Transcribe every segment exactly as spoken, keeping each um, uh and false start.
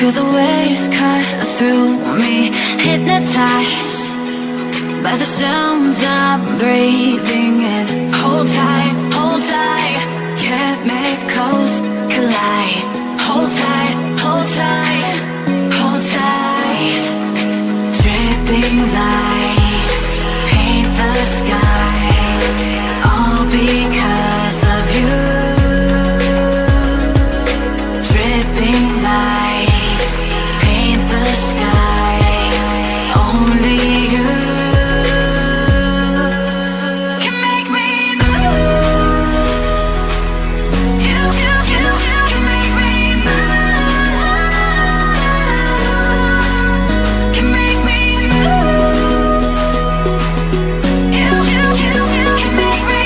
Feel the waves cut through me, hypnotized by the sounds I'm breathing in. Hold tight, hold tight, chemicals collide. Hold tight, hold tight, hold tight. Dripping lights paint the skies, all because of you. Dripping lights paint the skies, only you can make me move. You, you, you can make me move. Can make me move. You, you, you can make me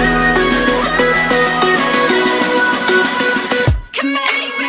move. Can make me.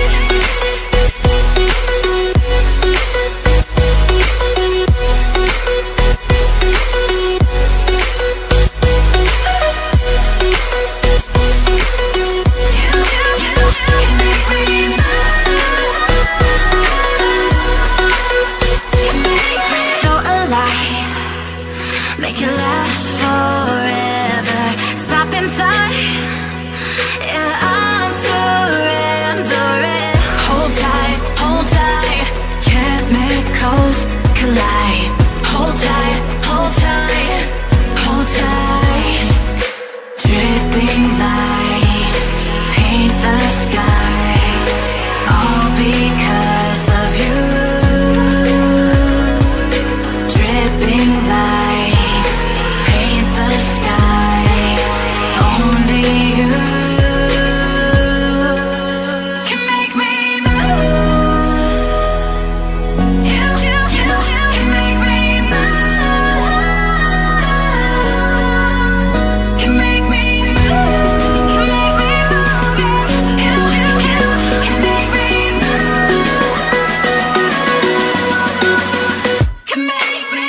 So alive, make it last forever. Stop in time, yeah, I'm surrendering. Hold tight, hold tight, chemicals collide. Hold tight, hold tight, hold tight. Dripping lights paint the skies, all because of you. Dripping lights paint the skies, only you can make me move. You, you, you can make me move. Can make me move. Can make me move. You, you, you can make me move. Can make me.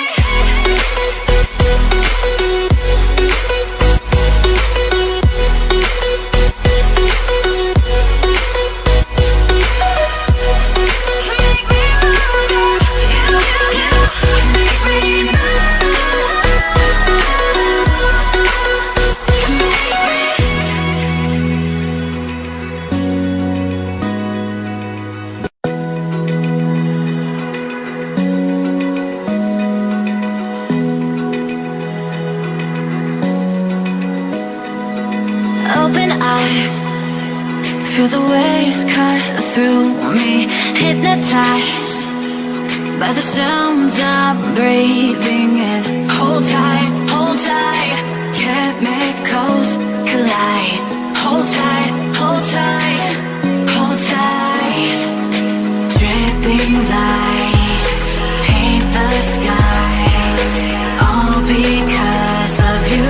Open eye, feel the waves cut through me, hypnotized by the sounds I'm breathing in. Hold tight, hold tight, chemicals collide. Hold tight, hold tight, hold tight. Dripping lights paint the skies, all because of you.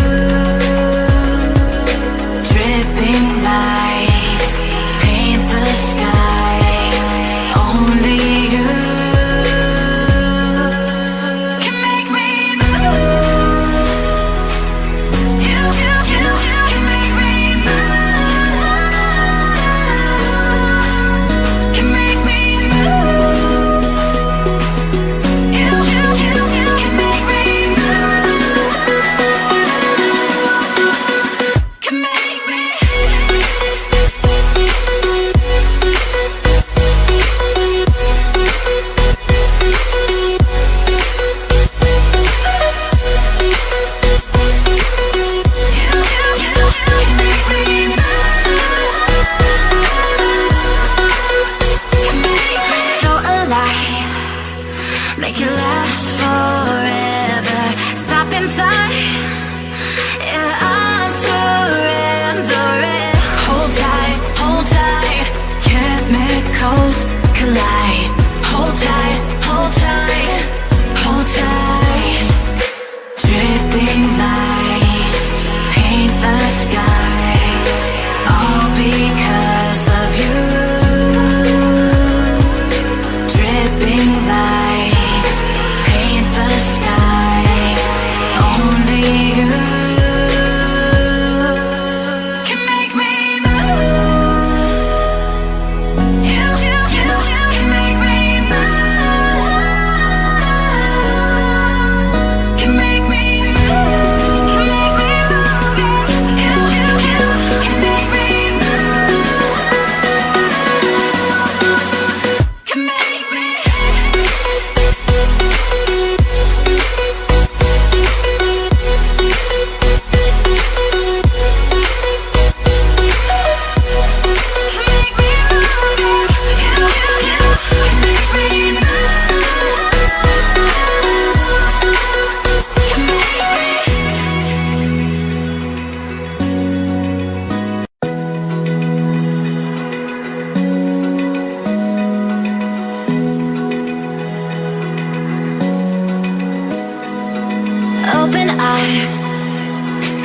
Dripping lights paint the skies, only you can make me move. You, you, you can make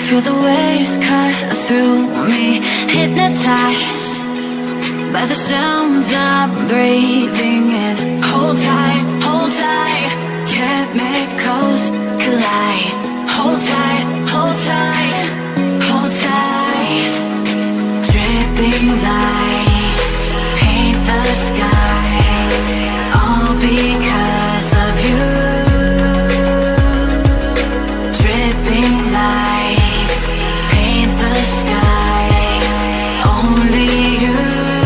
Feel the waves cut through me, hypnotized by the sounds I'm breathing in. Hold tight, hold tight, chemicals collide. Hold tight, hold tight, hold tight. Dripping lights paint the skies, all because of you. Dripping lights paint the skies, only you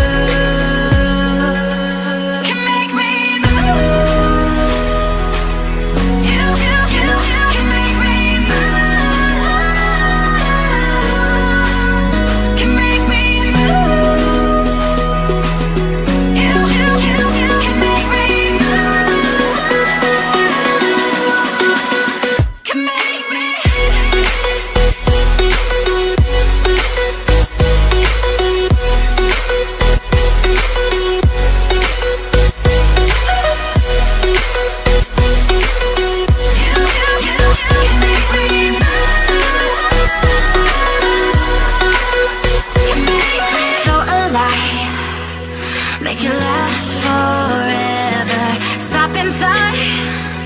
can make me move. You, you, you, you can make me move. Can make me move. You, you, you, you can make me move. Can make me. So alive, make it last forever. Stop in time,